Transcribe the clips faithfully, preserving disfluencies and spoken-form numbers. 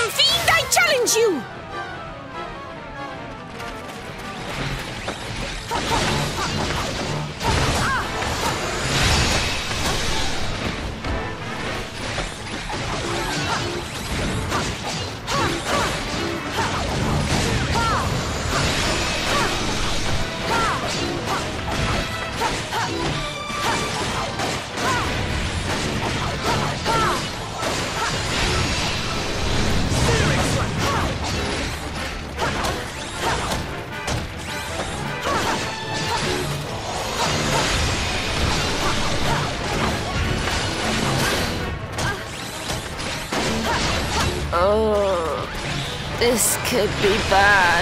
Fiend, I challenge you! Oh, this could be bad.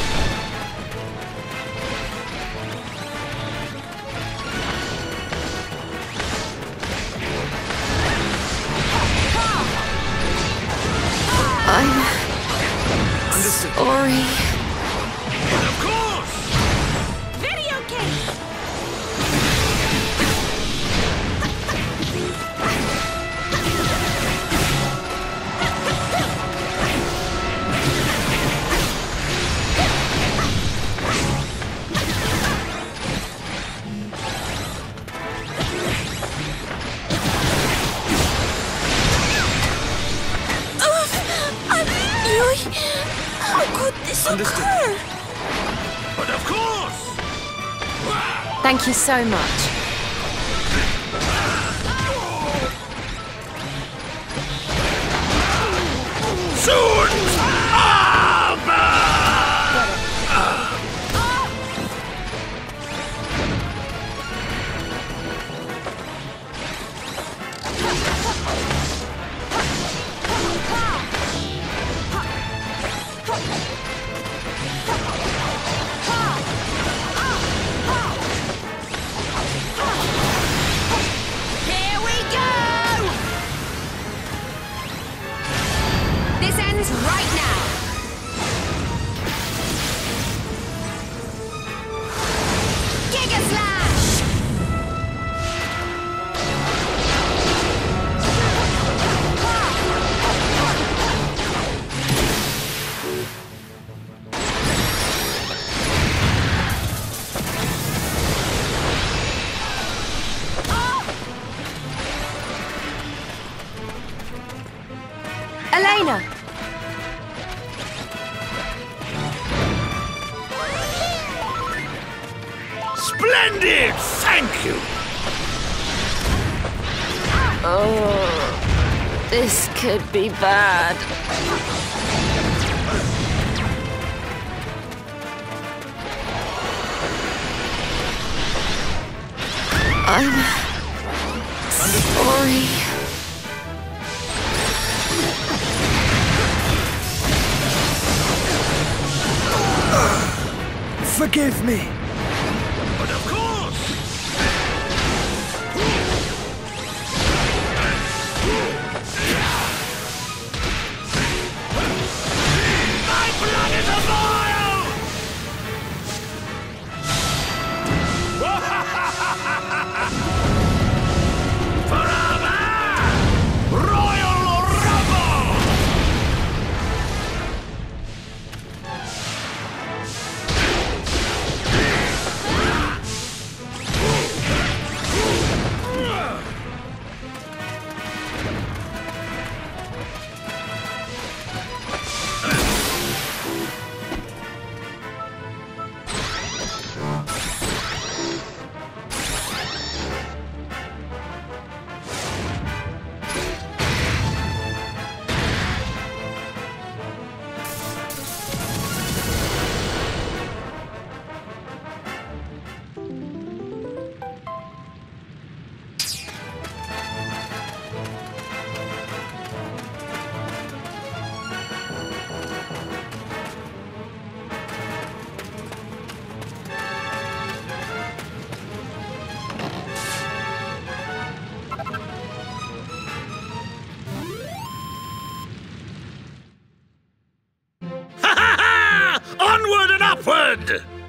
I'm sorry. Of course! Very okay! How could this Understood. occur? But of course! Thank you so much. Soon! I'll burn! Here we go! This ends right now. Giga Slash! Elena! Splendid! Thank you! Oh, this could be bad. I'm sorry. Forgive me. But of course! My blood is a boil! Forever! Royal Rumble! Onward and upward!